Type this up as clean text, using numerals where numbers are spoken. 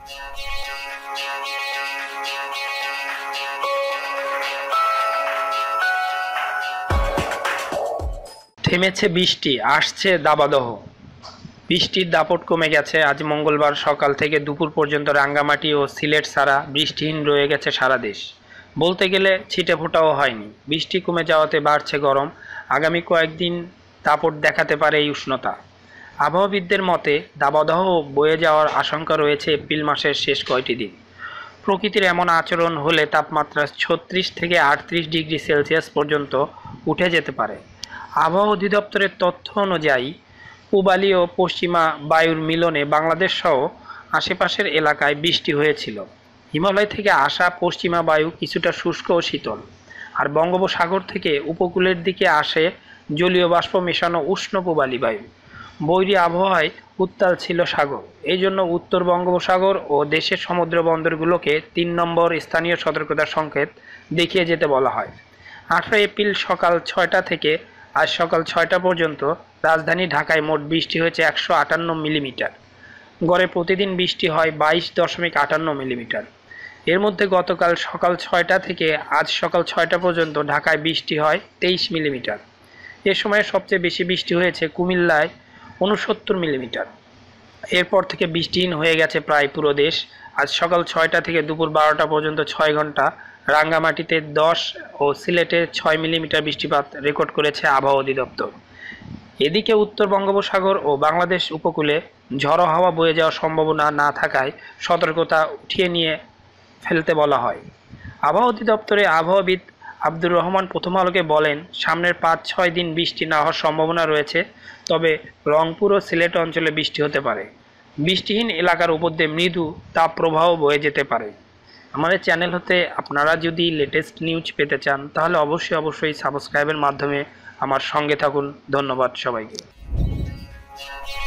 থেমেছে বৃষ্টি, আসছে দাবদাহ। বৃষ্টির দাপট কমে গেছে। আজ মঙ্গলবার সকাল থেকে দুপুর পর্যন্ত রাঙ্গামাটি ও সিলেট ছাড়া বৃষ্টিহীন রয়ে গেছে সারা দেশ। বলতে গেলে ছিটেফোঁটাও হয়নি। বৃষ্টি কমে যাওয়াতে বাড়ছে গরম। আগামী কয়েকদিন দাপট দেখাতে পারে এই উষ্ণতা। আবহাওয়াবিদদের মতে দাবদাহ বয়ে যাওয়ার আশঙ্কা রয়েছে এপ্রিল মাসের শেষ কয়টি দিন। প্রকৃতির এমন আচরণ হলে তাপমাত্রা 36 থেকে 38 ডিগ্রি সেলসিয়াস পর্যন্ত উঠে যেতে পারে। আবহাওয়া অধিদপ্তরের তথ্য অনুযায়ী পূবালি ও পশ্চিমা বায়ুর মিলনে বাংলাদেশ সহ আশেপাশের এলাকায় বৃষ্টি হয়েছিল। হিমালয় থেকে আসা পশ্চিমা বায়ু কিছুটা শুষ্ক ও শীতল, আর বঙ্গোপসাগর থেকে উপকূলের দিকে আসে জলীয় বাষ্প মেশানো উষ্ণ পূবালি বায়ু। বৈরী আবহাওয়ায় উত্তাল ছিল সাগর। এই জন্য উত্তর বঙ্গোপসাগর ও দেশের সমুদ্র বন্দরগুলোকে 3 নম্বর স্থানীয় সতর্কতার সংকেত দেখিয়ে যেতে বলা হয়। 18 এপ্রিল সকাল 6টা থেকে আজ সকাল 6টা পর্যন্ত রাজধানী ঢাকায় মোট বৃষ্টি হয়েছে 158 মিলিমিটার। গড়ে প্রতিদিন বৃষ্টি হয় 22.58 মিলিমিটার। এর মধ্যে গতকাল সকাল 6টা থেকে আজ সকাল 6টা পর্যন্ত ঢাকায় বৃষ্টি হয় 23 মিলিমিটার। এ সময়ে সবচেয়ে বেশি বৃষ্টি হয়েছে কুমিল্লায় 69 মিলিমিটার। এরপর থেকে বৃষ্টিহীন হয়ে গেছে প্রায় পুরো দেশ। আজ সকাল 6টা থেকে দুপুর 12টা পর্যন্ত 6 ঘন্টা রাঙ্গামাটিতে 10 ও সিলেটে 6 মিলিমিটার বৃষ্টিপাত রেকর্ড করেছে আবহাওয়া অধিদপ্তর। এদিকে উত্তর বঙ্গোপসাগর ও বাংলাদেশ উপকূলে ঝড়ো হাওয়া বয়ে যাওয়ার সম্ভাবনা না থাকায় সতর্কতা উঠিয়ে নিয়ে ফেলতে বলা হয়। আবহাওয়া অধিদপ্তরের আবহাওয়াবিদ আব্দুর রহমান প্রথম আলোকে বলেন, সামনের 5-6 দিন বৃষ্টি না হওয়ার সম্ভাবনা রয়েছে, তবে রংপুর ও সিলেট অঞ্চলে বৃষ্টি হতে পারে। বৃষ্টিহীন এলাকার উপর দিয়ে মৃদু তাপপ্রবাহ বয়ে যেতে পারে। আমাদের চ্যানেল হতে আপনারা যদি লেটেস্ট নিউজ পেতে চান তাহলে অবশ্যই সাবস্ক্রাইবের মাধ্যমে আমার সঙ্গে থাকুন। ধন্যবাদ সবাইকে।